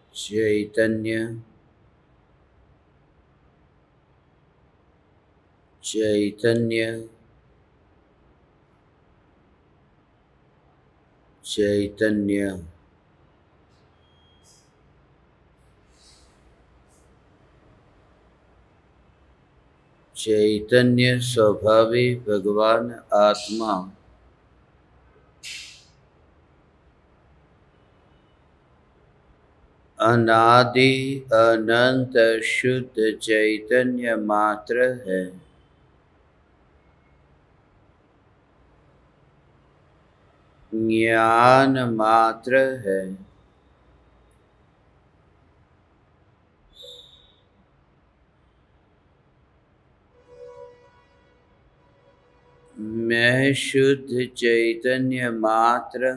चैतन्य चैतन्य चैतन्य चैतन्य स्वभावी भगवान आत्मा अनादि अनंत शुद्ध चैतन्य मात्र है। ज्ञान मात्र है। मैं शुद्ध चैतन्य मात्र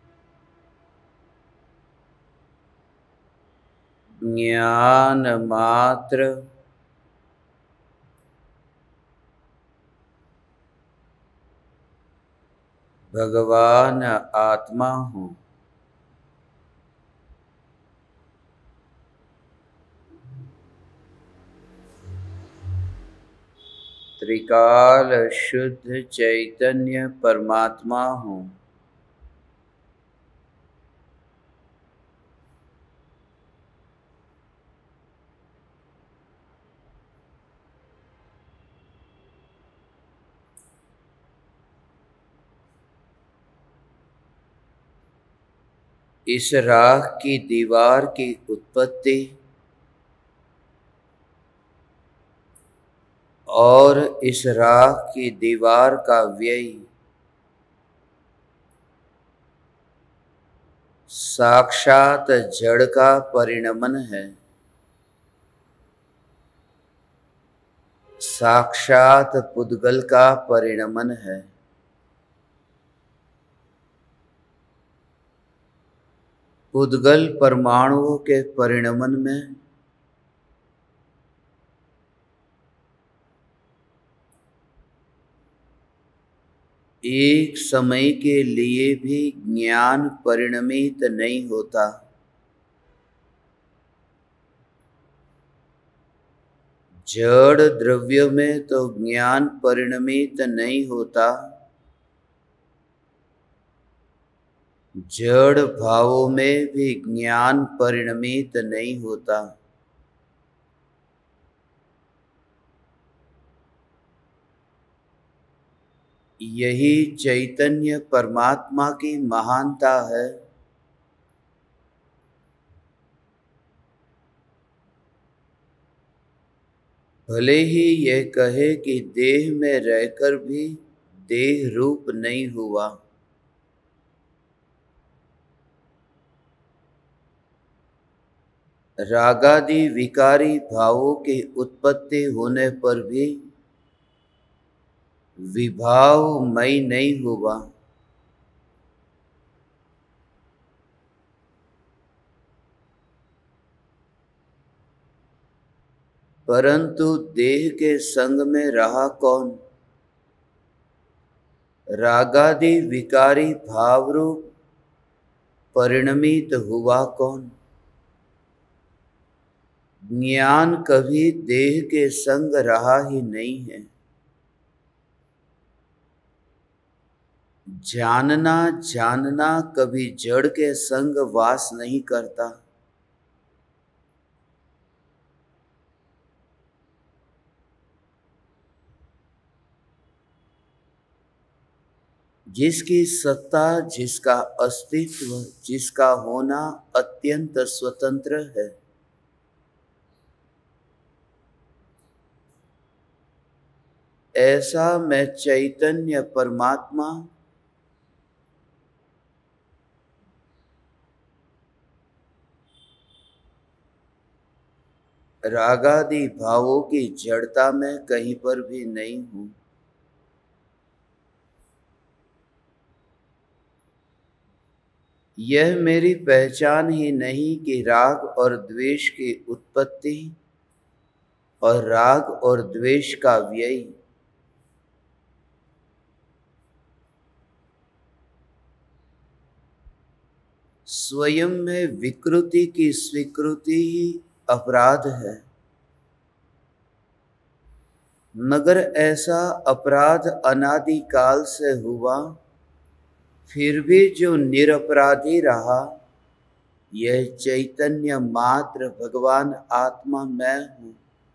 ज्ञान मात्र भगवान आत्मा हूँ। त्रिकाल शुद्ध चैतन्य परमात्मा हूँ। इस राख की दीवार की उत्पत्ति और इस राख की दीवार का व्यय साक्षात जड़ का परिणमन है। साक्षात पुद्गल का परिणमन है। पुद्गल परमाणुओं के परिणमन में एक समय के लिए भी ज्ञान परिणमित नहीं होता। जड़ द्रव्य में तो ज्ञान परिणमित नहीं होता। जड़ भावों में भी ज्ञान परिणमित नहीं होता। यही चैतन्य परमात्मा की महानता है। भले ही यह कहे कि देह में रहकर भी देह रूप नहीं हुआ। रागादि विकारी भावों की उत्पत्ति होने पर भी विभावमय नहीं हुआ। परंतु देह के संग में रहा कौन? रागादि विकारी भावरूप परिणमित हुआ कौन? ज्ञान कभी देह के संग रहा ही नहीं है। जानना कभी जड़ के संग वास नहीं करता। जिसकी सत्ता, जिसका अस्तित्व, जिसका होना अत्यंत स्वतंत्र है, ऐसा मैं चैतन्य परमात्मा रागादि भावों की जड़ता में कहीं पर भी नहीं हूं। यह मेरी पहचान ही नहीं कि राग और द्वेष की उत्पत्ति और राग और द्वेष का व्यय स्वयं में विकृति की स्वीकृति ही अपराध है। मगर ऐसा अपराध अनादि काल से हुआ, फिर भी जो निरपराधी रहा, यह चैतन्य मात्र भगवान आत्मा मैं हूँ।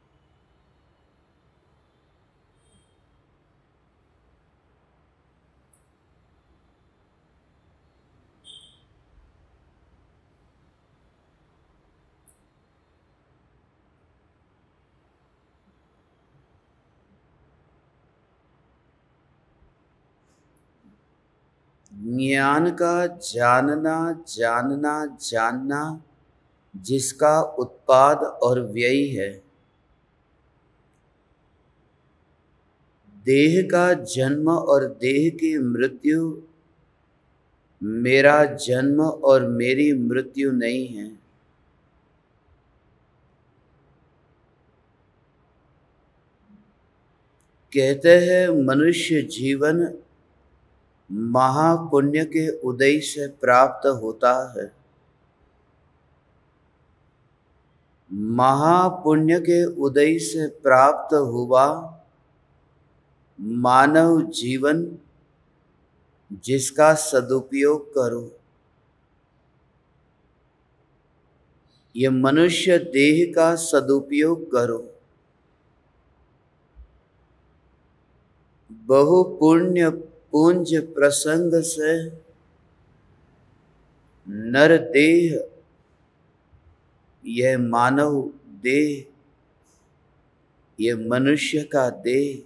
ज्ञान का जानना जानना जानना जिसका उत्पाद और व्यय है, देह का जन्म और देह की मृत्यु मेरा जन्म और मेरी मृत्यु नहीं है। कहते हैं मनुष्य जीवन महापुण्य के उदय से प्राप्त होता है। महापुण्य के उदय से प्राप्त हुआ मानव जीवन जिसका सदुपयोग करो। ये मनुष्य देह का सदुपयोग करो। बहु पुण्य पुंज प्रसंग से नर देह, यह मानव देह, यह मनुष्य का देह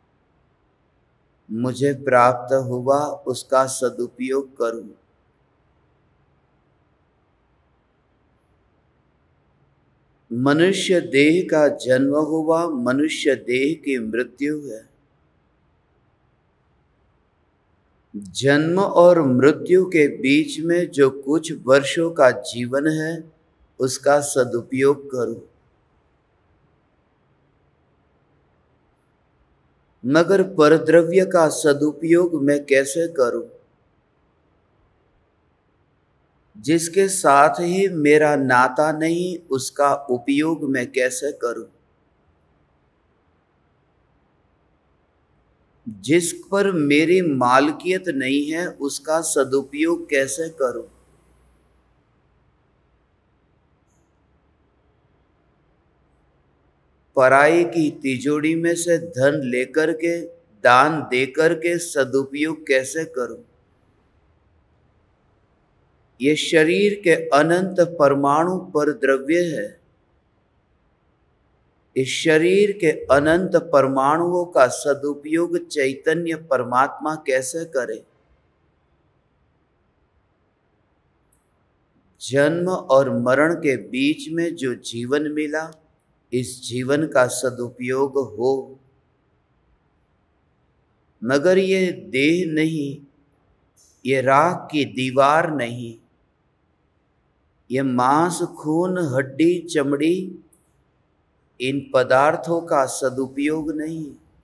मुझे प्राप्त हुआ, उसका सदुपयोग करूं। मनुष्य देह का जन्म हुआ, मनुष्य देह की मृत्यु है। जन्म और मृत्यु के बीच में जो कुछ वर्षों का जीवन है, उसका सदुपयोग करो। मगर परद्रव्य का सदुपयोग मैं कैसे करूं, जिसके साथ ही मेरा नाता नहीं, उसका उपयोग मैं कैसे करूं? जिस पर मेरी मालकियत नहीं है, उसका सदुपयोग कैसे करूं? पराई की तिजोरी में से धन लेकर के, दान देकर के सदुपयोग कैसे करूं? ये शरीर के अनंत परमाणु पर द्रव्य है। इस शरीर के अनंत परमाणुओं का सदुपयोग चैतन्य परमात्मा कैसे करे? जन्म और मरण के बीच में जो जीवन मिला, इस जीवन का सदुपयोग हो। मगर ये देह नहीं, ये राख की दीवार नहीं, ये मांस खून हड्डी चमड़ी, इन पदार्थों का सदुपयोग नहीं।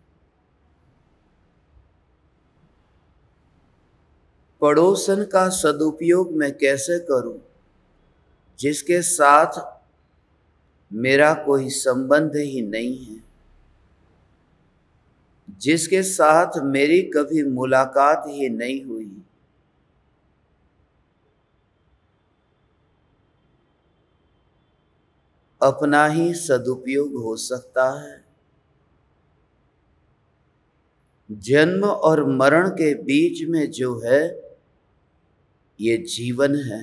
पड़ोसन का सदुपयोग मैं कैसे करूं, जिसके साथ मेरा कोई संबंध ही नहीं है, जिसके साथ मेरी कभी मुलाकात ही नहीं हुई। अपना ही सदुपयोग हो सकता है। जन्म और मरण के बीच में जो है, ये जीवन है।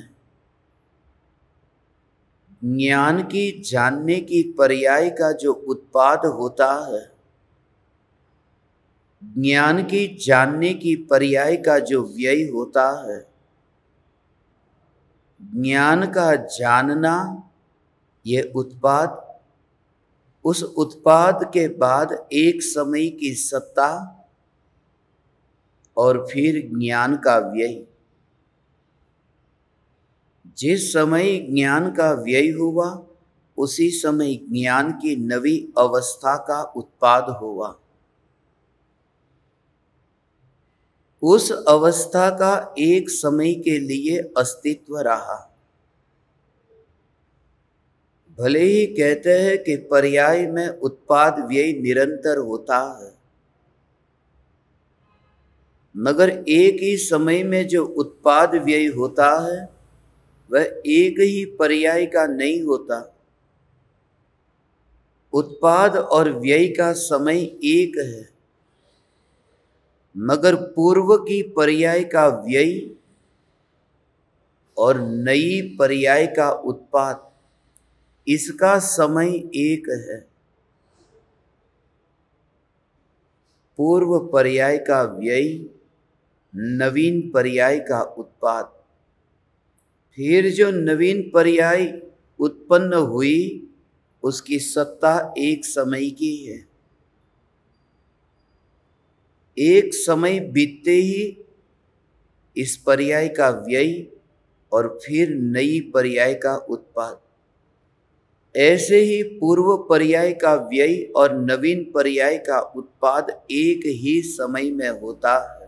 ज्ञान की जानने की पर्याय का जो उत्पाद होता है, ज्ञान की जानने की पर्याय का जो व्यय होता है, ज्ञान का जानना, ये उत्पाद, उस उत्पाद के बाद एक समय की सत्ता और फिर ज्ञान का व्यय। जिस समय ज्ञान का व्यय हुआ, उसी समय ज्ञान की नवी अवस्था का उत्पाद हुआ। उस अवस्था का एक समय के लिए अस्तित्व रहा। भले ही कहते हैं कि पर्याय में उत्पाद व्यय निरंतर होता है, मगर एक ही समय में जो उत्पाद व्यय होता है वह एक ही पर्याय का नहीं होता। उत्पाद और व्यय का समय एक है, मगर पूर्व की पर्याय का व्यय और नई पर्याय का उत्पाद, इसका समय एक है। पूर्व पर्याय का व्यय, नवीन पर्याय का उत्पाद, फिर जो नवीन पर्याय उत्पन्न हुई उसकी सत्ता एक समय की है। एक समय बीतते ही इस पर्याय का व्यय और फिर नई पर्याय का उत्पाद, ऐसे ही पूर्व पर्याय का व्यय और नवीन पर्याय का उत्पाद एक ही समय में होता है।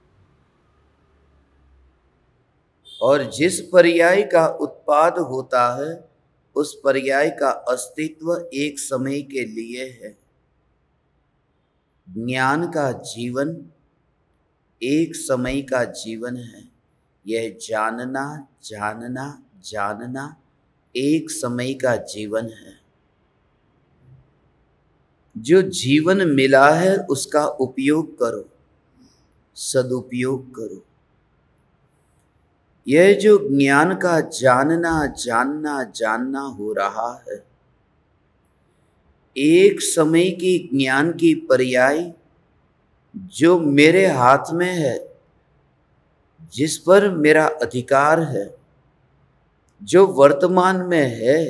और जिस पर्याय का उत्पाद होता है उस पर्याय का अस्तित्व एक समय के लिए है। ज्ञान का जीवन एक समय का जीवन है। यह जानना जानना जानना एक समय का जीवन है। जो जीवन मिला है उसका उपयोग करो, सदुपयोग करो। यह जो ज्ञान का जानना जानना जानना हो रहा है, एक समय की ज्ञान की पर्याय जो मेरे हाथ में है, जिस पर मेरा अधिकार है, जो वर्तमान में है,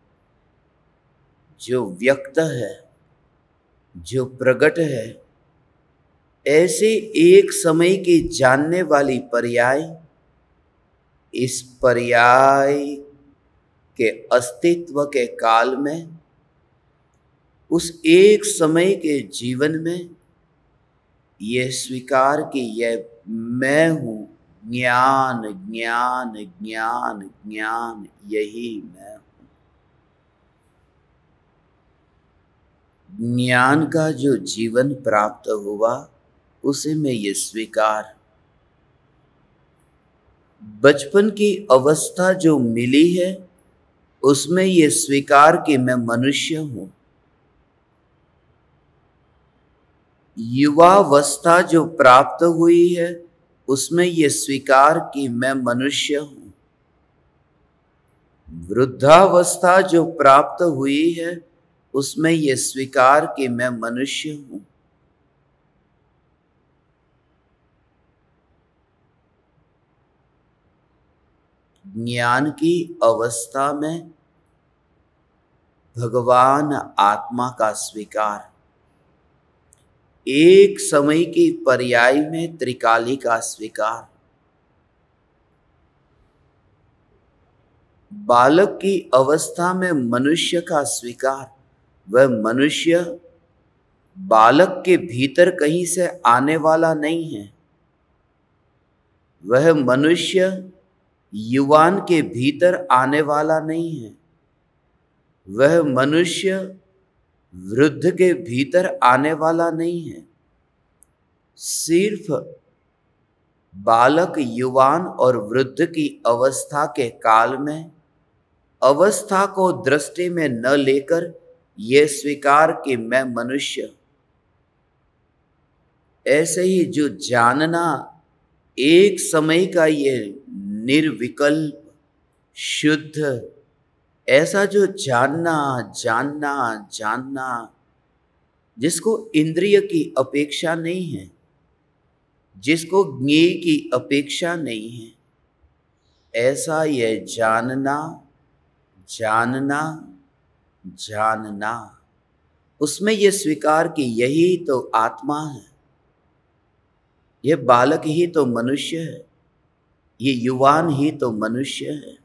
जो व्यक्त है, जो प्रकट है, ऐसे एक समय की जानने वाली पर्याय इस पर्याय के अस्तित्व के काल में, उस एक समय के जीवन में यह स्वीकार कि यह मैं हूँ। ज्ञान ज्ञान ज्ञान ज्ञान, यही मैं हूँ। ज्ञान का जो जीवन प्राप्त हुआ उसे में ये स्वीकार, बचपन की अवस्था जो मिली है उसमें ये स्वीकार कि मैं मनुष्य हूँ। युवावस्था जो प्राप्त हुई है उसमें ये स्वीकार कि मैं मनुष्य हूँ। वृद्धावस्था जो प्राप्त हुई है उसमें ये स्वीकार कि मैं मनुष्य हूँ। ज्ञान की अवस्था में भगवान आत्मा का स्वीकार, एक समय की पर्याय में त्रिकाली का स्वीकार। बालक की अवस्था में मनुष्य का स्वीकार, वह मनुष्य बालक के भीतर कहीं से आने वाला नहीं है। वह मनुष्य युवान के भीतर आने वाला नहीं है। वह मनुष्य वृद्ध के भीतर आने वाला नहीं है। सिर्फ बालक, युवान और वृद्ध की अवस्था के काल में अवस्था को दृष्टि में न लेकर यह स्वीकार कि मैं मनुष्य। ऐसे ही जो जानना एक समय का ये निर्विकल्प शुद्ध, ऐसा जो जानना जानना जानना जिसको इंद्रिय की अपेक्षा नहीं है, जिसको ज्ञेय की अपेक्षा नहीं है, ऐसा यह जानना जानना जानना, उसमें यह स्वीकार कि यही तो आत्मा है। यह बालक ही तो मनुष्य है, ये युवान ही तो मनुष्य है।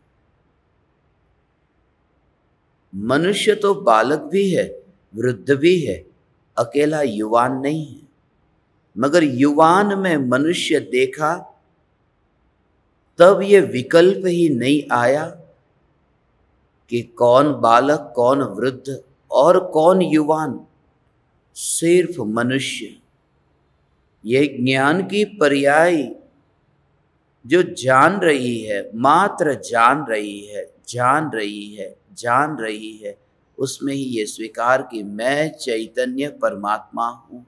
मनुष्य तो बालक भी है, वृद्ध भी है, अकेला युवान नहीं है। मगर युवान में मनुष्य देखा तब ये विकल्प ही नहीं आया कि कौन बालक, कौन वृद्ध और कौन युवान, सिर्फ मनुष्य। यह ज्ञान की पर्याय जो जान रही है, मात्र जान रही है, जान रही है, जान रही है, उसमें ही ये स्वीकार कि मैं चैतन्य परमात्मा हूं।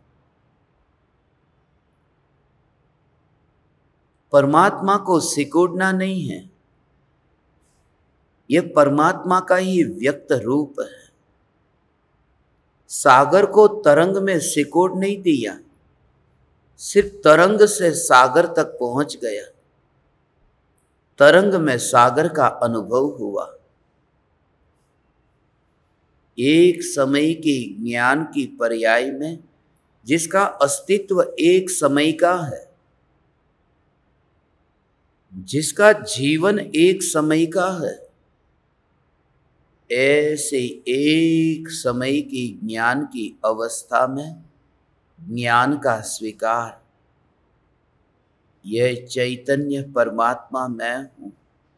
परमात्मा को सिकोड़ना नहीं है, यह परमात्मा का ही व्यक्त रूप है। सागर को तरंग में सिकोड़ नहीं दिया, सिर्फ तरंग से सागर तक पहुंच गया, तरंग में सागर का अनुभव हुआ। एक समय की ज्ञान की पर्याय में जिसका अस्तित्व एक समय का है, जिसका जीवन एक समय का है, ऐसे एक समय की ज्ञान की अवस्था में ज्ञान का स्वीकार, यह चैतन्य परमात्मा मैं हूं।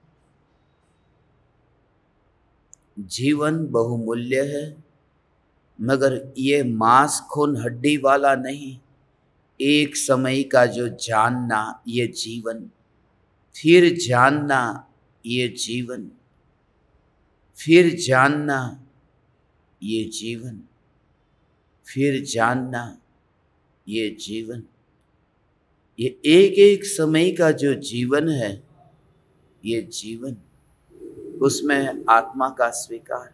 जीवन बहुमूल्य है, मगर ये मांस खून हड्डी वाला नहीं। एक समय का जो जानना ये जीवन, फिर जानना ये जीवन, फिर जानना ये जीवन, फिर जानना ये जीवन, ये एक एक समय का जो जीवन है, ये जीवन, उसमें आत्मा का स्वीकार।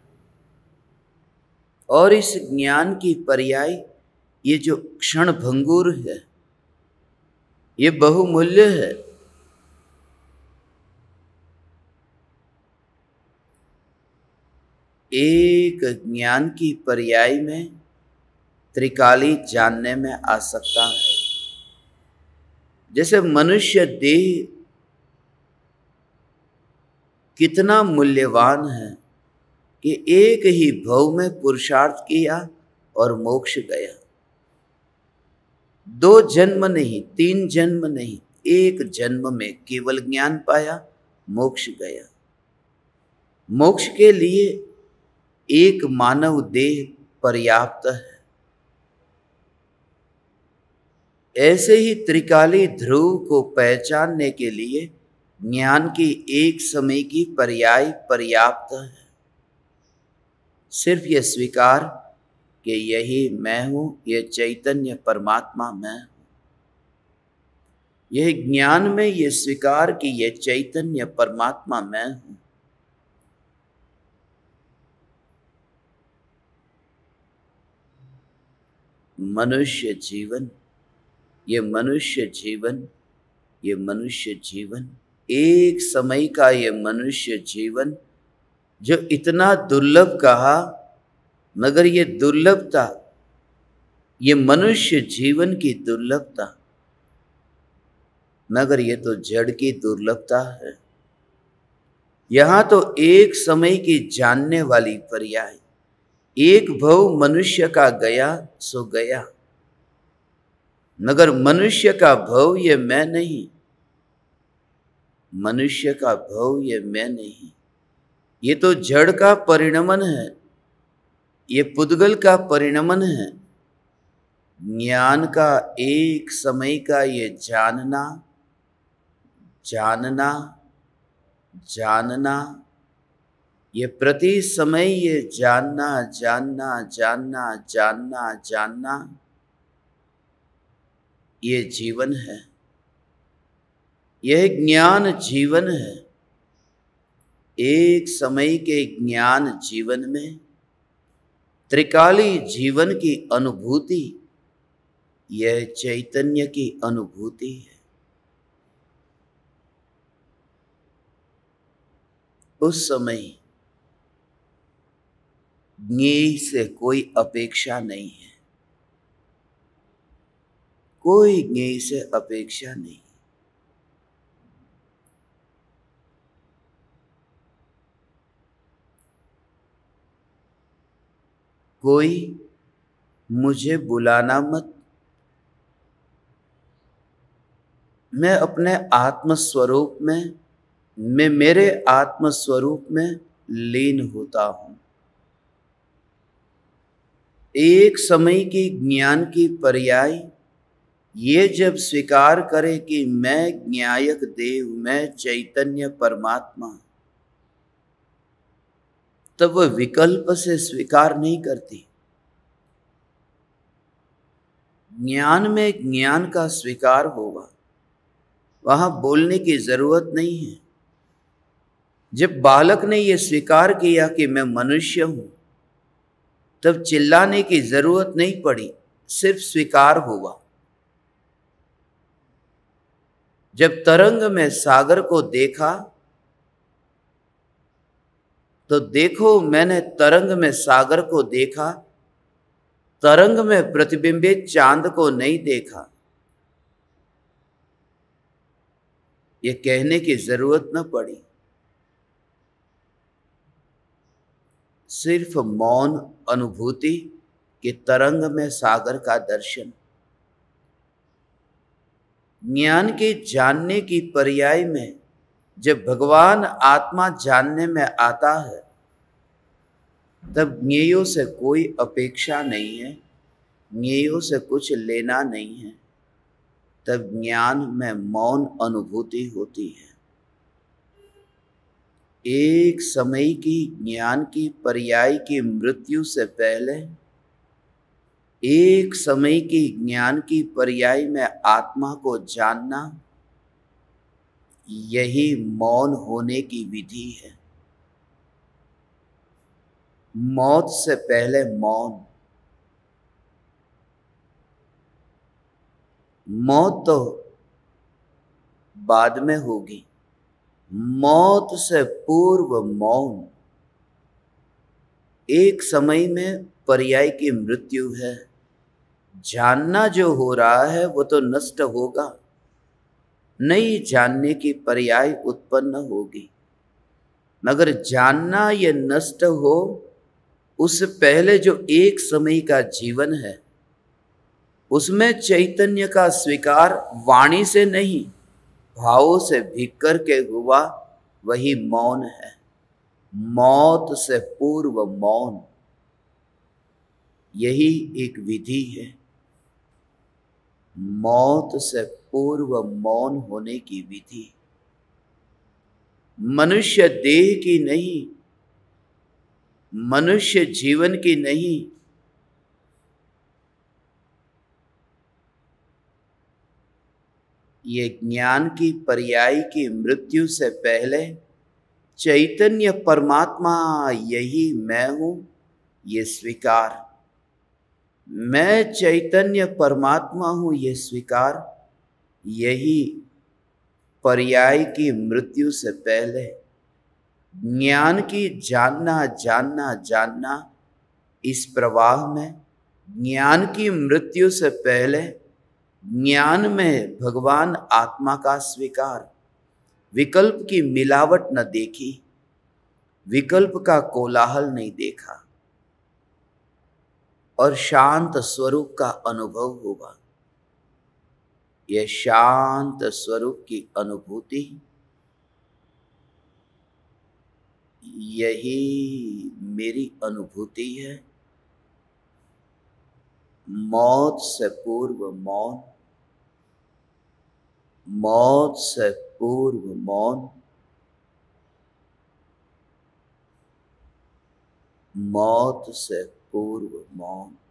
और इस ज्ञान की पर्याय ये जो क्षण भंगुर है, ये बहुमूल्य है। एक ज्ञान की पर्याय में त्रिकाली जानने में आ सकता है। जैसे मनुष्य देह कितना मूल्यवान है कि एक ही भव में पुरुषार्थ किया और मोक्ष गया। 2 जन्म नहीं, 3 जन्म नहीं, एक जन्म में केवल ज्ञान पाया, मोक्ष गया। मोक्ष के लिए एक मानव देह पर्याप्त है। ऐसे ही त्रिकाली ध्रुव को पहचानने के लिए ज्ञान की एक समय की पर्याय पर्याप्त है। सिर्फ ये स्वीकार कि यही मैं हूं, ये चैतन्य परमात्मा मैं हूं। यह ज्ञान में ये स्वीकार कि ये चैतन्य परमात्मा मैं हूं। मनुष्य जीवन, ये मनुष्य जीवन, ये मनुष्य जीवन, एक समय का ये मनुष्य जीवन जो इतना दुर्लभ कहा, मगर ये दुर्लभता, ये मनुष्य जीवन की दुर्लभता, मगर ये तो जड़ की दुर्लभता है। यहां तो एक समय की जानने वाली पर्याय, एक भव मनुष्य का गया सो गया, मगर मनुष्य का भव ये मैं नहीं, मनुष्य का भव ये मैं नहीं। ये तो जड़ का परिणमन है, ये पुद्गल का परिणमन है। ज्ञान का एक समय का ये जानना, जानना, जानना, ये प्रति समय ये जानना, जानना, जानना, जानना, जानना, ये जीवन है। यह ज्ञान जीवन है। एक समय के ज्ञान जीवन में त्रिकाली जीवन की अनुभूति, यह चैतन्य की अनुभूति है। उस समय ज्ञेय से कोई अपेक्षा नहीं है, कोई ज्ञेय से अपेक्षा नहीं। कोई मुझे बुलाना मत, मैं अपने आत्म स्वरूप में, मैं मेरे आत्म स्वरूप में लीन होता हूं। एक समय की ज्ञान की पर्याय ये जब स्वीकार करे कि मैं ज्ञायक देव, मैं चैतन्य परमात्मा, तब वह विकल्प से स्वीकार नहीं करती। ज्ञान में ज्ञान का स्वीकार होगा, वहां बोलने की जरूरत नहीं है। जब बालक ने यह स्वीकार किया कि मैं मनुष्य हूं, तब चिल्लाने की जरूरत नहीं पड़ी, सिर्फ स्वीकार हुआ। जब तरंग में सागर को देखा, तो देखो मैंने तरंग में सागर को देखा, तरंग में प्रतिबिंबित चांद को नहीं देखा। ये कहने की जरूरत न पड़ी, सिर्फ मौन अनुभूति कि तरंग में सागर का दर्शन। ज्ञान के जानने की पर्याय में जब भगवान आत्मा जानने में आता है, तब ज्ञेयों से कोई अपेक्षा नहीं है, ज्ञेयों से कुछ लेना नहीं है। तब ज्ञान में मौन अनुभूति होती है। एक समय की ज्ञान की पर्याय की मृत्यु से पहले, एक समय की ज्ञान की पर्याय में आत्मा को जानना, यही मौन होने की विधि है। मौत से पहले मौन। मौत तो बाद में होगी, मौत से पूर्व मौन। एक समय में पर्याय की मृत्यु है। जानना जो हो रहा है वो तो नष्ट होगा, नई जानने की पर्याय उत्पन्न होगी। मगर जानना ये नष्ट हो, उससे पहले जो एक समय का जीवन है, उसमें चैतन्य का स्वीकार वाणी से नहीं, भावों से भीग करके हुआ, वही मौन है। मौत से पूर्व मौन, यही एक विधि है। मौत से पूर्व मौन होने की विधि मनुष्य देह की नहीं, मनुष्य जीवन की नहीं, ये ज्ञान की पर्याय की मृत्यु से पहले चैतन्य परमात्मा यही मैं हूं, ये स्वीकार। मैं चैतन्य परमात्मा हूं, ये स्वीकार, यही पर्याय की मृत्यु से पहले ज्ञान की जानना जानना जानना। इस प्रवाह में ज्ञान की मृत्यु से पहले ज्ञान में भगवान आत्मा का स्वीकार, विकल्प की मिलावट न देखी, विकल्प का कोलाहल नहीं देखा, और शांत स्वरूप का अनुभव होगा। यह शांत स्वरूप की अनुभूति, यही मेरी अनुभूति है। मौत से पूर्व मौन, मौत से पूर्व मौन, मौत से पूर्व मौन।